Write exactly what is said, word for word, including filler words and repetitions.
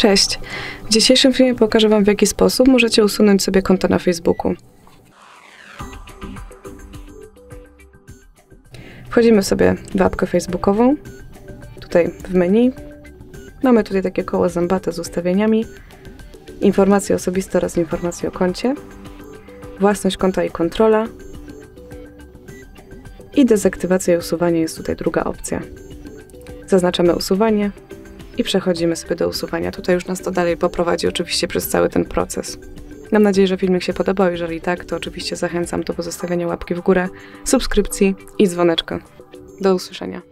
Cześć! W dzisiejszym filmie pokażę Wam, w jaki sposób możecie usunąć sobie konto na Facebooku. Wchodzimy sobie w apkę facebookową, tutaj w menu. Mamy tutaj takie koło zębate z ustawieniami, informacje osobiste oraz informacje o koncie, własność konta i kontrola i dezaktywacja i usuwanie jest tutaj druga opcja. Zaznaczamy usuwanie i przechodzimy sobie do usuwania. Tutaj już nas to dalej poprowadzi oczywiście przez cały ten proces. Mam nadzieję, że filmik się podobał. Jeżeli tak, to oczywiście zachęcam do pozostawienia łapki w górę, subskrypcji i dzwoneczka. Do usłyszenia.